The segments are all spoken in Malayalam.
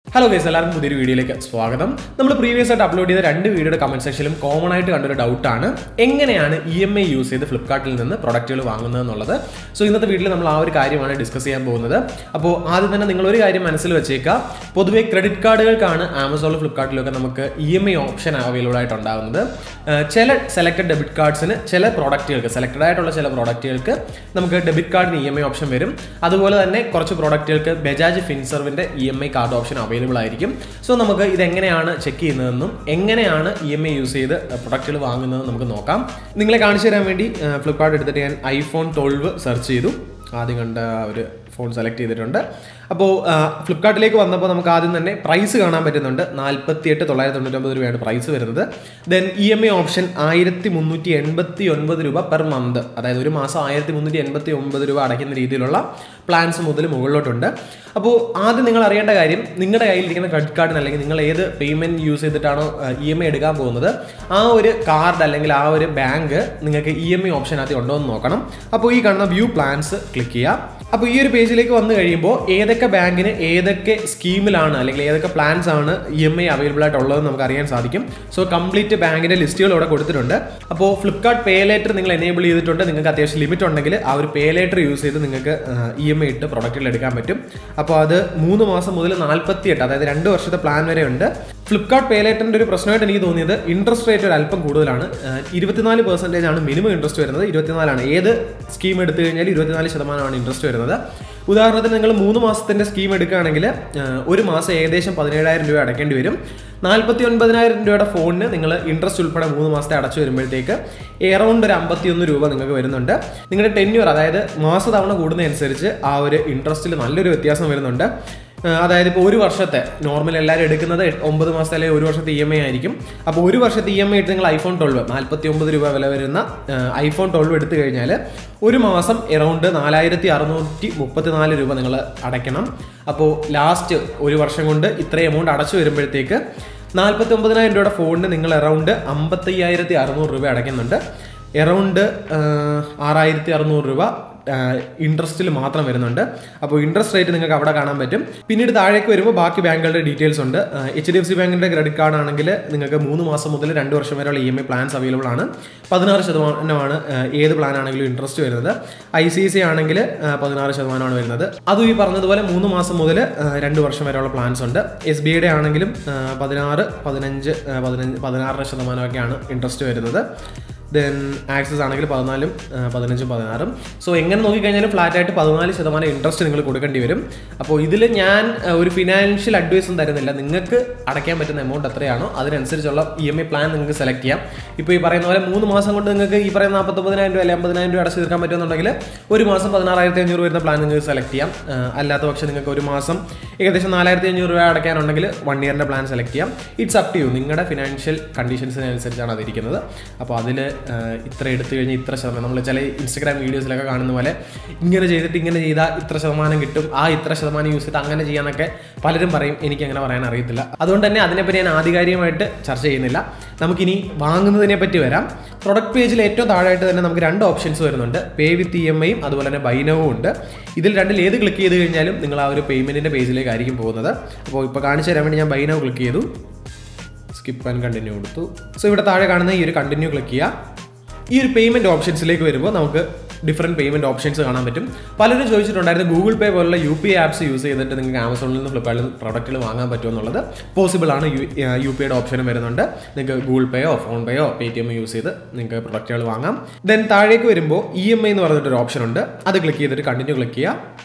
Hello guys, എല്ലാവർക്കും പുതിയൊരു വീഡിയോയിലേക്ക് സ്വാഗതം. നമ്മൾ പ്രീവിയസ് ആയിട്ട് അപ്ലോഡ് ചെയ്ത രണ്ട് വീഡിയോയുടെ കമന്റ് സെക്ഷനിലും കോമൺ ആയിട്ട് കണ്ടൊരു ഡൗട്ട് ആണ് എങ്ങനെയാണ് EMI യൂസ് ചെയ്ത് ഫ്ലിപ്കാർട്ടിൽ നിന്ന് പ്രൊഡക്റ്റുകൾ വാങ്ങുന്നത് എന്നുള്ളത്. സോ ഇന്നത്തെ വീഡിയോയിൽ നമ്മൾ ആ ഒരു കാര്യമാണ് ഡിസ്കസ് ചെയ്യാൻ പോകുന്നത്. അപ്പോൾ ആദ്യം തന്നെ നിങ്ങൾ ഒരു കാര്യം മനസ്സിൽ വെച്ചേക്കുക. പൊതുവേ ക്രെഡിറ്റ് കാർഡുകൾക്കാണ് ആമസോണിലും ഫ്ലിപ്കാർട്ടിലൊക്കെ നമുക്ക് EMI ഓപ്ഷൻ അവൈലബിൾ ആയിട്ടുണ്ടാകുന്നത്. ചില സെലക്ടഡ് ഡെബിറ്റ് കാർഡ്സിന് ചില പ്രോഡക്റ്റുകൾക്ക് സെലക്ടഡ് ആയിട്ടുള്ള ചില പ്രോഡക്റ്റുകൾക്ക് നമുക്ക് ഡെബിറ്റ് കാർഡിന് EMI ഓപ്ഷൻ വരും. അതുപോലെ തന്നെ കുറച്ച് പ്രോഡക്റ്റുകൾക്ക് ബജാജ് ഫിൻസർവിന്റെ EMI കാർഡ് ഓപ്ഷൻ അവൈലബിൾ ആയിരിക്കും. സോ നമുക്ക് ഇതെങ്ങനെയാണ് ചെക്ക് ചെയ്യുന്നതെന്നും എങ്ങനെയാണ് EMI യൂസ് ചെയ്ത് പ്രൊഡക്റ്റുകൾ വാങ്ങുന്നതെന്നും നമുക്ക് നോക്കാം. നിങ്ങളെ കാണിച്ചു തരാൻ വേണ്ടി ഫ്ലിപ്കാർട്ട് എടുത്തിട്ട് ഞാൻ iPhone 12 സെർച്ച് ചെയ്തു. ആദ്യം കണ്ട ഒരു ഫോൺ സെലക്ട് ചെയ്തിട്ടുണ്ട്. അപ്പോൾ ഫ്ലിപ്കാർട്ടിലേക്ക് വന്നപ്പോൾ നമുക്ക് ആദ്യം തന്നെ പ്രൈസ് കാണാൻ പറ്റുന്നുണ്ട്. 48,999 രൂപയാണ് പ്രൈസ് വരുന്നത്. ദെൻ EMI ഓപ്ഷൻ 1,389 രൂപ പെർ മന്ത്, അതായത് ഒരു മാസം 1,389 രൂപ അടയ്ക്കുന്ന രീതിയിലുള്ള പ്ലാൻസ് മുതൽ മുകളിലോട്ടുണ്ട്. അപ്പോൾ ആദ്യം നിങ്ങൾ അറിയേണ്ട കാര്യം, നിങ്ങളുടെ കയ്യിലിരിക്കുന്ന ക്രെഡിറ്റ് കാർഡിന് അല്ലെങ്കിൽ നിങ്ങൾ ഏത് പേയ്മെൻറ്റ് യൂസ് ചെയ്തിട്ടാണോ EMI എടുക്കാൻ പോകുന്നത് ആ ഒരു കാർഡ് അല്ലെങ്കിൽ ആ ഒരു ബാങ്ക് നിങ്ങൾക്ക് EMI ഓപ്ഷനകത്ത് ഉണ്ടോ എന്ന് നോക്കണം. അപ്പോൾ ഈ കാണുന്ന വ്യൂ പ്ലാൻസ് ക്ലിക്ക് ചെയ്യുക. അപ്പോൾ ഈ ഒരു പേജിലേക്ക് വന്നു കഴിയുമ്പോൾ ഏതൊക്കെ ബാങ്കിന് ഏതൊക്കെ സ്കീമിലാണ് അല്ലെങ്കിൽ ഏതൊക്കെ പ്ലാൻസ് ആണ് EMI അവൈലബിൾ ആയിട്ടുള്ളതെന്ന് നമുക്ക് അറിയാൻ സാധിക്കും. സോ കംപ്ലീറ്റ് ബാങ്കിന്റെ ലിസ്റ്റുകൾ ഇവിടെ കൊടുത്തിട്ടുണ്ട്. അപ്പോൾ ഫ്ലിപ്കാർട്ട് പേ ലേറ്റർ നിങ്ങൾ എനേബിൾ ചെയ്തിട്ടുണ്ട്. നിങ്ങൾക്ക് അത്യാവശ്യം ലിമിറ്റ് ഉണ്ടെങ്കിൽ ആ ഒരു പേ ലേറ്റർ യൂസ് ചെയ്ത് നിങ്ങൾക്ക് EMI ഇട്ട് പ്രൊഡക്റ്റുകൾ എടുക്കാൻ പറ്റും. അപ്പോൾ അത് 3 മാസം മുതൽ 48, അതായത് 2 വർഷത്തെ പ്ലാൻ വരെ ഉണ്ട്. ഫ്ലിപ്കാർട്ട് പേ ലേറ്ററിന്റെ ഒരു പ്രശ്നമായിട്ട് എനിക്ക് തോന്നിയത് ഇൻട്രസ്റ്റ് റേറ്റ് ഒരു അല്പം കൂടുതലാണ്. 24% ആണ് മിനിമം ഇൻട്രസ്റ്റ് വരുന്നത്. 24 ഏത് സ്കീം എടുത്തു കഴിഞ്ഞാൽ 24% ഇൻട്രസ്റ്റ് വരുന്നത്. ഉദാഹരണത്തിന് നിങ്ങൾ 3 മാസത്തിന്റെ സ്കീം എടുക്കുകയാണെങ്കിൽ ഒരു മാസം ഏകദേശം 17,000 രൂപ അടയ്ക്കേണ്ടി വരും. 49,000 രൂപയുടെ ഫോണിന് നിങ്ങൾ ഇൻട്രസ്റ്റ് ഉൾപ്പെടെ 3 മാസത്തെ അടച്ചു വരുമ്പോഴത്തേക്ക് എറൗണ്ട് ഒരു 51 രൂപ നിങ്ങൾക്ക് വരുന്നുണ്ട്. നിങ്ങളുടെ ടെന്യൂർ, അതായത് മാസതവണ കൂടുന്നതനുസരിച്ച് ആ ഒരു ഇൻട്രസ്റ്റിൽ നല്ലൊരു വ്യത്യാസം വരുന്നുണ്ട്. അതായത് ഇപ്പോൾ ഒരു വർഷത്തെ നോർമൽ എല്ലാവരും എടുക്കുന്നത് 9 മാസത്തെ അല്ലെങ്കിൽ ഒരു വർഷത്തെ EMI ആയിരിക്കും. അപ്പോൾ ഒരു വർഷത്തെ EMI ഇട്ട് നിങ്ങൾ iPhone 12 49 രൂപ വില വരുന്ന iPhone 12 എടുത്തു കഴിഞ്ഞാൽ ഒരു മാസം എറൗണ്ട് 4,634 രൂപ നിങ്ങൾ അടയ്ക്കണം. അപ്പോൾ ലാസ്റ്റ് ഒരു വർഷം കൊണ്ട് ഇത്രയും എമൗണ്ട് അടച്ചു വരുമ്പോഴത്തേക്ക് 49,000 രൂപയുടെ ഫോണിന് നിങ്ങൾ എറൗണ്ട് 55,600 രൂപ അടയ്ക്കുന്നുണ്ട്. എറൗണ്ട് 6,600 രൂപ ഇൻട്രസ്റ്റിൽ മാത്രം വരുന്നുണ്ട്. അപ്പോൾ ഇൻട്രസ്റ്റ് റേറ്റ് നിങ്ങൾക്ക് അവിടെ കാണാൻ പറ്റും. പിന്നീട് താഴേക്ക് വരുമ്പോൾ ബാക്കി ബാങ്കുകളുടെ ഡീറ്റെയിൽസ് ഉണ്ട്. HDFC ബാങ്കിന്റെ ക്രെഡിറ്റ് കാർഡ് ആണെങ്കിൽ നിങ്ങൾക്ക് 3 മാസം മുതൽ 2 വർഷം വരെയുള്ള EMI പ്ലാൻസ് അവൈലബിൾ ആണ്. 16% ഏത് പ്ലാൻ ആണെങ്കിലും ഇൻട്രസ്റ്റ് വരുന്നത്. ICICI ആണെങ്കിൽ 16% വരുന്നത്. അതും ഈ പറഞ്ഞതുപോലെ 3 മാസം മുതൽ 2 വർഷം വരെയുള്ള പ്ലാൻസ് ഉണ്ട്. SBIയുടെ ആണെങ്കിലും 16, 15, 16% ഒക്കെയാണ് ഇൻട്രസ്റ്റ് വരുന്നത്. ദെൻ ആക്സിസ് ആണെങ്കിൽ 14, 15, 16. സോ എങ്ങനെ നോക്കിക്കഴിഞ്ഞാലും ഫ്ലാറ്റ് ആയിട്ട് 14% ഇൻട്രസ്റ്റ് നിങ്ങൾ കൊടുക്കേണ്ടി വരും. അപ്പോൾ ഇതിൽ ഞാൻ ഒരു ഫിനാൻഷ്യൽ അഡ്വൈസും തരുന്നില്ല. നിങ്ങൾക്ക് അടയ്ക്കാൻ പറ്റുന്ന എമൗണ്ട് എത്രയാണോ അതിനനുസരിച്ചുള്ള EMI പ്ലാൻ നിങ്ങൾക്ക് സെലക്ട് ചെയ്യാം. ഇപ്പോൾ ഈ പറയുന്ന പോലെ 3 മാസം കൊണ്ട് നിങ്ങൾക്ക് ഈ പറയുന്ന 49,000 രൂപ അല്ലെങ്കിൽ 50,000 രൂപ അടച്ചു തീർക്കാൻ പറ്റുമെന്നുണ്ടെങ്കിൽ ഒരു മാസം 16,500 വരുന്ന പ്ലാൻ നിങ്ങൾക്ക് സെലക്ട് ചെയ്യാം. അല്ലാത്ത പക്ഷം നിങ്ങൾക്ക് ഒരു മാസം ഏകദേശം 4,500 രൂപ അടയ്ക്കാനുണ്ടെങ്കിൽ 1 ഇയറിൻ്റെ പ്ലാൻ സെലക്ട് ചെയ്യാം. It's up to you. നിങ്ങളുടെ ഫിനാൻഷ്യൽ കണ്ടീഷൻസിനനുസരിച്ചാണ് അതിരിക്കുന്നത്. അപ്പോൾ അതിൽ ഇത്ര എടുത്തു കഴിഞ്ഞാൽ ഇത്ര ശതമാനം, നമ്മൾ ചില ഇൻസ്റ്റഗ്രാം വീഡിയോസിലൊക്കെ കാണുന്ന പോലെ ഇങ്ങനെ ചെയ്തിട്ട് ഇങ്ങനെ ചെയ്താൽ ഇത്ര ശതമാനം കിട്ടും, ആ ഇത്ര ശതമാനം യൂസ് ചെയ്തിട്ട് അങ്ങനെ ചെയ്യാനൊക്കെ പലരും പറയും. എനിക്ക് അങ്ങനെ പറയാൻ അറിയത്തില്ല. അതുകൊണ്ട് തന്നെ അതിനെപ്പറ്റി ഞാൻ ആധികാരികമായിട്ട് ചർച്ച ചെയ്യുന്നില്ല. നമുക്കിനി വാങ്ങുന്നതിനെ പറ്റി വരാം. പ്രൊഡക്റ്റ് പേജിൽ ഏറ്റവും താഴെയായിട്ട് തന്നെ നമുക്ക് 2 ഓപ്ഷൻസ് വരുന്നുണ്ട്. പേ വിത്ത് EMIയും അതുപോലെ തന്നെ ബൈ നൗവും ഉണ്ട്. ഇതിൽ രണ്ടിൽ ഏത് ക്ലിക്ക് ചെയ്ത് കഴിഞ്ഞാലും നിങ്ങൾ ആ ഒരു പേയ്മെന്റിന്റെ പേജിലേക്കായിരിക്കും പോകുന്നത്. അപ്പോൾ ഇപ്പോൾ കാണിച്ചു തരാൻ വേണ്ടി ഞാൻ ബൈ നൗ ക്ലിക്ക് ചെയ്തു. സ്കിപ്പ് ആൻഡ് കണ്ടിന്യൂ കൊടുത്തു. സോ ഇവിടെ താഴെ കാണുന്ന ഈ ഒരു കണ്ടിന്യൂ ക്ലിക്ക് ചെയ്യുക. ഈ ഒരു പേയ്മെന്റ് ഓപ്ഷൻസിലേക്ക് വരുമ്പോൾ നമുക്ക് ഡിഫറെൻറ്റ് പേയ്മെന്റ് ഓപ്ഷൻസ് കാണാൻ പറ്റും. പലരും ചോദിച്ചിട്ടുണ്ടായിരുന്നു ഗൂഗിൾ പേ പോലുള്ള UPI ആപ്സ് യൂസ് ചെയ്തിട്ട് നിങ്ങൾക്ക് ആമസോണിൽ നിന്ന് ഫ്ലിപ്കാർട്ടിൽ നിന്ന് പ്രൊഡക്റ്റുകൾ വാങ്ങാൻ പറ്റുമെന്നുള്ളത്. പോസിബിൾ ആണ്. UPIയുടെ ഓപ്ഷനും വരുന്നുണ്ട്. നിങ്ങൾക്ക് ഗൂഗിൾ പേയോ ഫോൺ പേയോ Paytm യൂസ് ചെയ്ത് നിങ്ങൾക്ക് പ്രൊഡക്റ്റുകൾ വാങ്ങാം. ദെൻ താഴേക്ക് വരുമ്പോൾ EMI എന്ന് പറഞ്ഞിട്ടൊരു ഓപ്ഷൻ ഉണ്ട്. അത് ക്ലിക്ക് ചെയ്തിട്ട് കണ്ടിന്യൂ ക്ലിക്ക് ചെയ്യുക.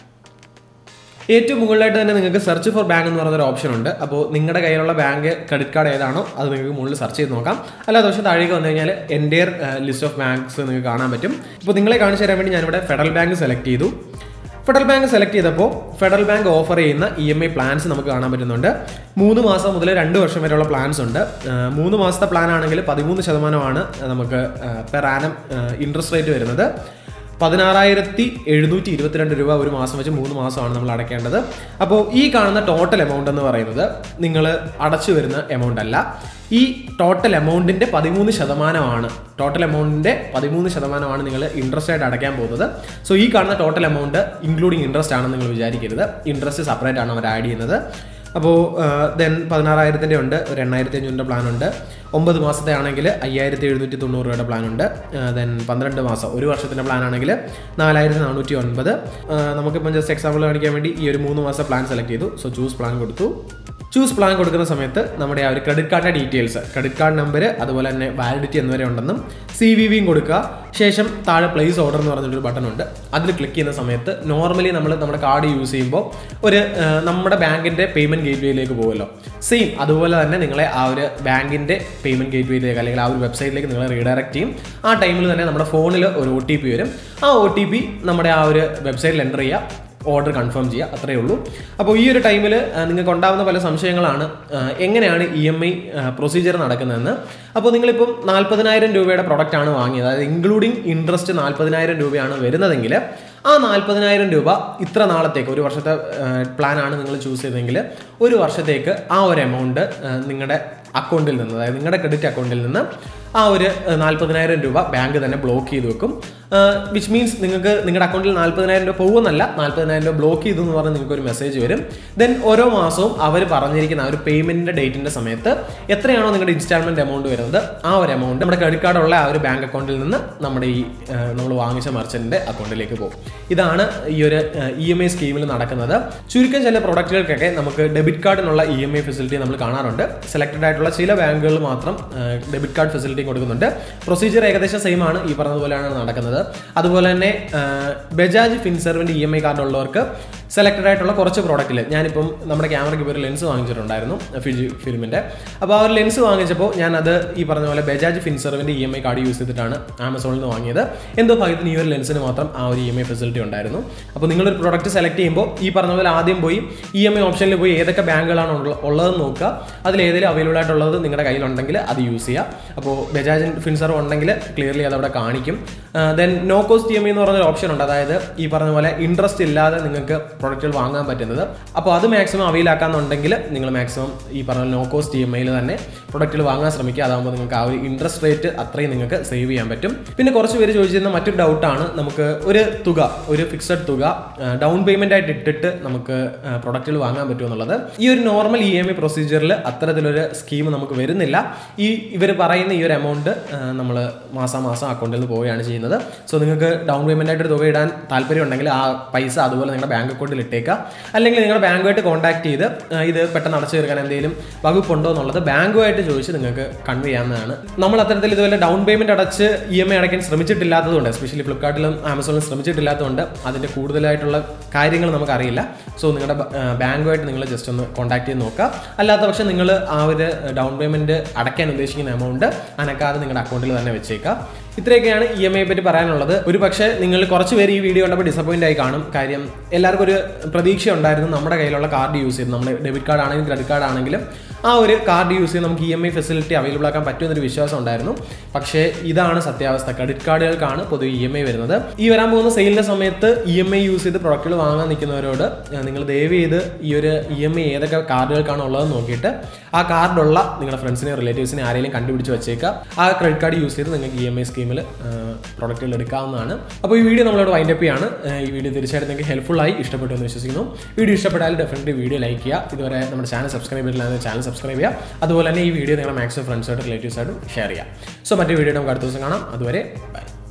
ഏറ്റവും മുകളിലായിട്ട് തന്നെ നിങ്ങൾക്ക് സെർച്ച് ഫോർ ബാങ്ക് എന്ന് പറഞ്ഞൊരു ഓപ്ഷൻ ഉണ്ട്. അപ്പോൾ നിങ്ങളുടെ കയ്യിലുള്ള ബാങ്ക് ക്രെഡിറ്റ് കാർഡ് ഏതാണോ അത് നിങ്ങൾക്ക് മുകളിൽ സെർച്ച് ചെയ്ത് നോക്കാം. അല്ലാതെ പക്ഷേ താഴേക്ക് വന്നു കഴിഞ്ഞാൽ എൻ്റെയർ ലിസ്റ്റ് ഓഫ് ബാങ്ക്സ് നിങ്ങൾക്ക് കാണാൻ പറ്റും. ഇപ്പോൾ നിങ്ങളെ കാണിച്ചു തരാൻ വേണ്ടി ഞാനിവിടെ ഫെഡറൽ ബാങ്ക് സെലക്ട് ചെയ്തു. ഫെഡറൽ ബാങ്ക് സെലക്ട് ചെയ്തപ്പോൾ ഫെഡറൽ ബാങ്ക് ഓഫർ ചെയ്യുന്ന EMI പ്ലാൻസ് നമുക്ക് കാണാൻ പറ്റുന്നുണ്ട്. 3 മാസം മുതൽ 2 വർഷം വരെയുള്ള പ്ലാൻസ് ഉണ്ട്. 3 മാസത്തെ പ്ലാൻ ആണെങ്കിൽ 13% നമുക്ക് പെർ ആനം ഇൻട്രസ്റ്റ് റേറ്റ് വരുന്നത്. 16,722 രൂപ ഒരു മാസം വെച്ച് 3 മാസമാണ് നമ്മൾ അടയ്ക്കേണ്ടത്. അപ്പോൾ ഈ കാണുന്ന ടോട്ടൽ എമൗണ്ട് എന്ന് പറയുന്നത് നിങ്ങൾ അടച്ചു വരുന്ന എമൗണ്ട് അല്ല. ഈ ടോട്ടൽ എമൗണ്ടിൻ്റെ 13%. ടോട്ടൽ എമൗണ്ടിൻ്റെ 13% നിങ്ങൾ ഇൻട്രസ്റ്റ് ആയിട്ട് അടയ്ക്കാൻ പോകുന്നത്. സോ ഈ കാണുന്ന ടോട്ടൽ എമൗണ്ട് ഇൻക്ലൂഡിങ് ഇൻട്രസ്റ്റ് ആണെന്ന് നിങ്ങൾ വിചാരിക്കരുത്. ഇൻട്രസ്റ്റ് സെപ്പറേറ്റ് ആണ് അവർ ആഡ് ചെയ്യുന്നത്. അപ്പോൾ ദെൻ 16,000 ഉണ്ട്, ഒരു 8,500 പ്ലാൻ ഉണ്ട്. 9 മാസത്തെ ആണെങ്കിൽ 5,790 രൂപയുടെ പ്ലാൻ ഉണ്ട്. ദെൻ 12 മാസം 1 വർഷത്തിൻ്റെ പ്ലാൻ ആണെങ്കിൽ 4,409. നമുക്കിപ്പം ജസ്റ്റ് എക്സാമ്പിൾ കാണിക്കാൻ വേണ്ടി ഈ ഒരു 3 മാസം പ്ലാൻ സെലക്ട് ചെയ്തു. സോ ചൂസ് പ്ലാൻ കൊടുത്തു. ചൂസ് പ്ലാൻ കൊടുക്കുന്ന സമയത്ത് നമ്മുടെ ആ ഒരു ക്രെഡിറ്റ് കാർഡിൻ്റെ ഡീറ്റെയിൽസ്, ക്രെഡിറ്റ് കാർഡ് നമ്പർ, അതുപോലെ തന്നെ വാലിഡിറ്റി എന്നിവരെ ഉണ്ടെന്നും CVVയും കൊടുക്കുക. ശേഷം താഴെ പ്ലേസ് ഓർഡർ എന്ന് പറഞ്ഞൊരു ബട്ടൺ ഉണ്ട്. അതിൽ ക്ലിക്ക് ചെയ്യുന്ന സമയത്ത് നോർമലി നമ്മൾ നമ്മുടെ കാർഡ് യൂസ് ചെയ്യുമ്പോൾ ഒരു നമ്മുടെ ബാങ്കിൻ്റെ പേയ്മെൻറ്റ് ഗേറ്റ്വേയിലേക്ക് പോകുമല്ലോ. സെയിം അതുപോലെ തന്നെ നിങ്ങളെ ആ ഒരു ബാങ്കിൻ്റെ പേയ്മെൻറ്റ് ഗേറ്റ്വേയിലേക്ക് അല്ലെങ്കിൽ ആ ഒരു വെബ്സൈറ്റിലേക്ക് നിങ്ങളെ റീഡയറക്റ്റ് ചെയ്യും. ആ ടൈമിൽ തന്നെ നമ്മുടെ ഫോണിൽ ഒരു OTP വരും. ആ OTP നമ്മുടെ ആ ഒരു വെബ്സൈറ്റിൽ എൻ്റർ ചെയ്യുക, ഓർഡർ കൺഫേം ചെയ്യുക, അത്രയേ ഉള്ളൂ. അപ്പോൾ ഈ ഒരു ടൈമിൽ നിങ്ങൾക്ക് ഉണ്ടാകുന്ന പല സംശയങ്ങളാണ് എങ്ങനെയാണ് EMI പ്രൊസീജിയർ നടക്കുന്നതെന്ന്. അപ്പോൾ നിങ്ങളിപ്പം 40,000 രൂപയുടെ പ്രൊഡക്റ്റ് ആണ് വാങ്ങിയത്, അതായത് ഇൻക്ലൂഡിങ് ഇൻട്രസ്റ്റ് 40,000 രൂപയാണ് വരുന്നതെങ്കിൽ ആ 40,000 രൂപ ഇത്ര നാളത്തേക്ക്, 1 വർഷത്തെ പ്ലാനാണ് നിങ്ങൾ ചൂസ് ചെയ്തതെങ്കിൽ 1 വർഷത്തേക്ക് ആ ഒരു എമൗണ്ട് നിങ്ങളുടെ അക്കൗണ്ടിൽ നിന്ന്, അതായത് നിങ്ങളുടെ ക്രെഡിറ്റ് അക്കൗണ്ടിൽ നിന്ന് ആ ഒരു 40,000 രൂപ ബാങ്ക് തന്നെ ബ്ലോക്ക് ചെയ്ത് വെക്കും. വിച്ച് മീൻസ് നിങ്ങൾക്ക് നിങ്ങളുടെ അക്കൗണ്ടിൽ 40,000 രൂപ പോകുന്നല്ല, 40,000 രൂപ ബ്ലോക്ക് ചെയ്തു എന്ന് പറഞ്ഞ് നിങ്ങൾക്ക് ഒരു മെസ്സേജ് വരും. ദെൻ ഓരോ മാസവും അവർ പറഞ്ഞിരിക്കുന്ന ആ ഒരു പേയ്മെൻറ്റിൻ്റെ ഡേറ്റിൻ്റെ സമയത്ത് എത്രയാണോ നിങ്ങളുടെ ഇൻസ്റ്റാൾമെൻറ്റ് എമൗണ്ട് വരുന്നത് ആ ഒരു എമൗണ്ട് നമ്മുടെ ക്രെഡിറ്റ് കാർഡുള്ള ആ ഒരു ബാങ്ക് അക്കൗണ്ടിൽ നിന്ന് നമ്മുടെ ഈ നമ്മൾ വാങ്ങിച്ച മർച്ചൻറ്റിൻ്റെ അക്കൗണ്ടിലേക്ക് പോകും. ഇതാണ് ഈ ഒരു EMI സ്കീമിൽ നടക്കുന്നത്. ചുരുക്കം ചില പ്രൊഡക്റ്റുകൾക്കൊക്കെ നമുക്ക് ഡെബിറ്റ് കാർഡിനുള്ള EMI ഫെസിലിറ്റി നമ്മൾ കാണാറുണ്ട്. സെലക്റ്റഡ് ആയിട്ടുള്ള ചില ബാങ്കുകൾ മാത്രം ഡെബിറ്റ് കാർഡ് ഫെസിലിറ്റി കൊടുക്കുന്നുണ്ട്. പ്രൊസീജിയർ ഏകദേശം സെയിം ആണ്, ഈ പറഞ്ഞതുപോലെയാണ് നടക്കുന്നത്. അതുപോലെ തന്നെ ബജാജ് ഫിൻസർവിൻ്റെ EMI കാർഡ് ഉള്ളവർക്ക് സെലക്റ്റഡ് ആയിട്ടുള്ള കുറച്ച് പ്രോഡക്റ്റിൽ, ഞാനിപ്പം നമ്മുടെ ക്യാമറയ്ക്ക് ഒരു ലെൻസ് വാങ്ങിച്ചിട്ടുണ്ടായിരുന്നു ഫിലിമിൻ്റെ. അപ്പോൾ ആ ഒരു ലെൻസ് വാങ്ങിച്ചപ്പോൾ ഞാനത് ഈ പറഞ്ഞ പോലെ ബജാജ് ഫിൻസർവിൻ്റെ EMI കാർഡ് യൂസ് ചെയ്തിട്ടാണ് ആമസോണിൽ നിന്ന് വാങ്ങിയത്. എന്തോ ഭാഗ്യത്തിന് ഈ ഒരു ലെൻസിന് മാത്രം ആ ഒരു EMI ഫെസിലിറ്റി ഉണ്ടായിരുന്നു. അപ്പോൾ നിങ്ങളൊരു പ്രോഡക്റ്റ് സെലക്ട് ചെയ്യുമ്പോൾ ഈ പറഞ്ഞ പോലെ ആദ്യം പോയി EMI ഓപ്ഷനിൽ പോയി ഏതൊക്കെ ബാങ്കുകളാണ് ഉള്ളതെന്ന് നോക്കുക. അതിൽ ഏതെങ്കിലും അവൈലബിൾ ആയിട്ടുള്ളത് നിങ്ങളുടെ കയ്യിലുണ്ടെങ്കിൽ അത് യൂസ് ചെയ്യുക. അപ്പോൾ ബജാജ് ഫിൻസർവ് ഉണ്ടെങ്കിൽ ക്ലിയർലി അതവിടെ കാണിക്കും. ദെൻ നോ കോസ്റ്റ് EMI എന്ന് പറഞ്ഞൊരു ഓപ്ഷൻ ഉണ്ട്, അതായത് ഈ പറഞ്ഞ പോലെ ഇൻട്രസ്റ്റ് ഇല്ലാതെ നിങ്ങൾക്ക് പ്രൊഡക്റ്റുകൾ വാങ്ങാൻ പറ്റുന്നത്. അപ്പോൾ അത് മാക്സിമം അവൈലാക്കാന്നുണ്ടെങ്കിൽ നിങ്ങൾ മാക്സിമം ഈ പറഞ്ഞ നോ കോസ്റ്റ് EMIയിൽ തന്നെ പ്രൊഡക്റ്റുകൾ വാങ്ങാൻ ശ്രമിക്കുക. അതാകുമ്പോൾ നിങ്ങൾക്ക് ആ ഒരു ഇൻട്രസ്റ്റ് റേറ്റ് അത്രയും നിങ്ങൾക്ക് സേവ് ചെയ്യാൻ പറ്റും. പിന്നെ കുറച്ച് പേര് ചോദിച്ചിരുന്ന മറ്റൊരു ഡൗട്ടാണ്, നമുക്ക് ഒരു ഫിക്സഡ് തുക ഡൗൺ പേയ്മെൻ്റ് ആയിട്ട് ഇട്ടിട്ട് നമുക്ക് പ്രൊഡക്റ്റുകൾ വാങ്ങാൻ പറ്റുമെന്നുള്ളത്. ഈ ഒരു നോർമൽ EMI പ്രൊസീജിയറിൽ അത്തരത്തിലൊരു സ്കീം നമുക്ക് വരുന്നില്ല. ഇവർ പറയുന്ന ഈ ഒരു എമൗണ്ട് നമ്മൾ മാസം അക്കൗണ്ടിൽ നിന്ന് പോവുകയാണ് ചെയ്യുന്നത്. സോ നിങ്ങൾക്ക് ഡൗൺ പേയ്മെൻ്റ് ആയിട്ട് തുക ഇടാൻ താല്പര്യം ഉണ്ടെങ്കിൽ ആ പൈസ അതുപോലെ നിങ്ങളുടെ ബാങ്ക് അക്കൗണ്ടിൽ ഇട്ടേക്കുക. അല്ലെങ്കിൽ നിങ്ങളുടെ ബാങ്കുമായിട്ട് കോൺടാക്ട് ചെയ്ത് ഇത് പെട്ടെന്ന് അടച്ചു തീർക്കാൻ എന്തെങ്കിലും വകുപ്പുണ്ടോ എന്നുള്ളത് ബാങ്കുമായിട്ട് ചോദിച്ച് നിങ്ങൾക്ക് കൺവേ ചെയ്യാവുന്നതാണ്. നമ്മൾ അത്തരത്തിൽ ഇതുപോലെ ഡൗൺ പേയ്മെൻറ്റ് അടച്ച് EMI അടയ്ക്കാൻ ശ്രമിച്ചിട്ടില്ലാത്തതുകൊണ്ട്, എസ്പെഷ്യലി ഫ്ലിപ്കാർട്ടിലും ആമസോണിലും ശ്രമിച്ചിട്ടില്ലാത്തതുകൊണ്ട് അതിൻ്റെ കൂടുതലായിട്ടുള്ള കാര്യങ്ങൾ നമുക്കറിയില്ല. സോ നിങ്ങളുടെ ബാങ്കുമായിട്ട് നിങ്ങൾ ജസ്റ്റ് ഒന്ന് കോൺടാക്ട് ചെയ്ത് നോക്കുക. അല്ലാത്ത പക്ഷേ നിങ്ങൾ ആ ഒരു ഡൗൺ പേയ്മെൻറ്റ് അടയ്ക്കാൻ ഉദ്ദേശിക്കുന്ന എമൗണ്ട് അനക്കാതെ നിങ്ങളുടെ അക്കൗണ്ടിൽ തന്നെ വെച്ചേക്കുക. ഇത്രയൊക്കെയാണ് EMI പറ്റി പറയാനുള്ളത്. ഒരു പക്ഷേ നിങ്ങൾ കുറച്ച് പേര് ഈ വീഡിയോ കണ്ടപ്പോൾ ഡിസപ്പോയിൻ്റ് ആയി കാണും. കാര്യം എല്ലാവർക്കും ഒരു പ്രതീക്ഷ ഉണ്ടായിരുന്നു, നമ്മുടെ കയ്യിലുള്ള കാർഡ് യൂസ് ചെയ്ത്, നമ്മുടെ ഡെബിറ്റ് കാർഡ് ആണെങ്കിലും ക്രെഡിറ്റ് കാർഡ് ആണെങ്കിലും ആ ഒരു കാർഡ് യൂസ് ചെയ്ത് നമുക്ക് EMI ഫെസിലിറ്റി അവൈലബിൾ ആക്കാൻ പറ്റുമെന്നൊരു വിശ്വാസം ഉണ്ടായിരുന്നു. പക്ഷേ ഇതാണ് സത്യാവസ്ഥ. ക്രെഡിറ്റ് കാർഡുകൾക്കാണ് പൊതുവെ EMI വരുന്നത്. ഈ വരാൻ പോകുന്ന സെയിലിൻ്റെ സമയത്ത് EMI യൂസ് ചെയ്ത് പ്രൊഡക്റ്റുകൾ വാങ്ങാൻ നിൽക്കുന്നവരോട് നിങ്ങൾ ദയവ് ചെയ്ത് ഈ ഒരു EMI ഏതൊക്കെ കാർഡുകൾക്കാണ് ഉള്ളതെന്ന് നോക്കിയിട്ട് ആ കാർഡുള്ള നിങ്ങളുടെ ഫ്രണ്ട്സിനെ റിലേറ്റീവ്സിനെ ആരെങ്കിലും കണ്ടുപിടിച്ച് വെച്ചേക്കുക. ആ ക്രെഡിറ്റ് കാർഡ് യൂസ് ചെയ്ത് നിങ്ങൾക്ക് EMI സ്കീമിൽ പ്രൊഡക്റ്റുകൾ എടുക്കാവുന്നതാണ്. അപ്പോൾ ഈ വീഡിയോ നമ്മളോട് വൈൻഡപ്പ് ചെയ്യാണ്. ഈ വീഡിയോ തീർച്ചയായിട്ടും നിങ്ങൾക്ക് ഹെൽപ്ഫുൾ ആയി ഇഷ്ടപ്പെട്ടു എന്ന് വിശ്വസിക്കുന്നു. വീഡിയോ ഇഷ്ടപ്പെട്ടാൽ ഡെഫിനറ്റ്ലി വീഡിയോ ലൈക്ക് ചെയ്യുക. ഇതുവരെ നമ്മുടെ ചാനൽ സബ്സ്ക്രൈബ് ചെയ്തിട്ടില്ല, ചാനൽ സബ്സ്ക്രൈബ് ചെയ്യുക. അതുപോലെ തന്നെ ഈ വീഡിയോ നിങ്ങളുടെ മാക്സിമം ഫ്രണ്ട്സായിട്ടും റിലേറ്റീവ്സായിട്ടും ഷെയർ ചെയ്യുക. സോ മറ്റൊരു വീഡിയോ നമുക്ക് അടുത്ത ദിവസം കാണാം. അതുവരെ ബൈ.